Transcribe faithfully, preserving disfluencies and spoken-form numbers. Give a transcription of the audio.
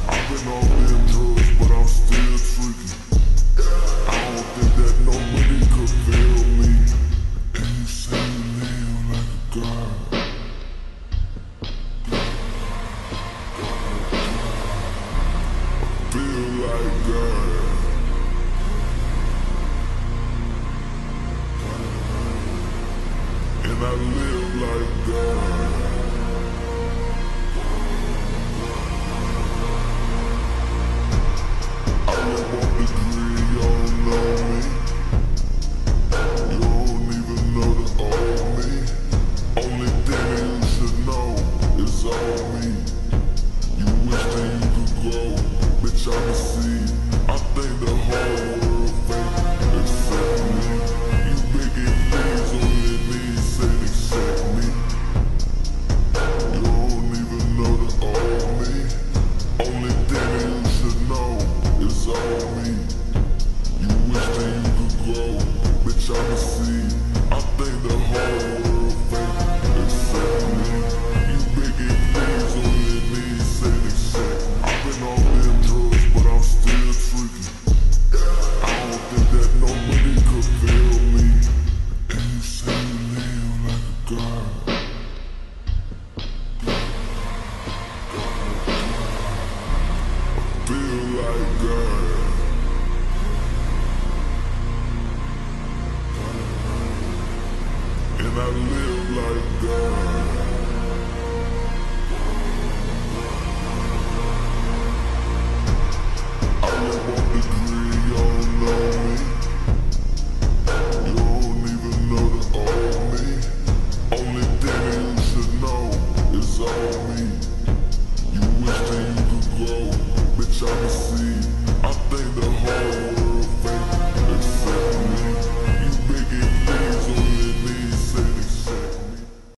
I've been on them drugs, but I'm still tricky. I don't think that nobody could feel me. And you say you live like a god. Feel like God. And I live like God. I live on the degree, you don't know me. You don't even know the old me. Only thing that you should know is all me. You wish that you could grow, bitch, I'm a seed. I think the whole world fake except me. You making things on your knees, say accept me. You don't even know the old me. Only thing that you should know is all me. You wish that you could grow, bitch, I'm a seed. I think the whole world fake except me. You making things on your knees, say accept me. I've been on them drugs, but I'm still tricky. I don't think that nobody could feel me. And you say you live like a god. Feel like God.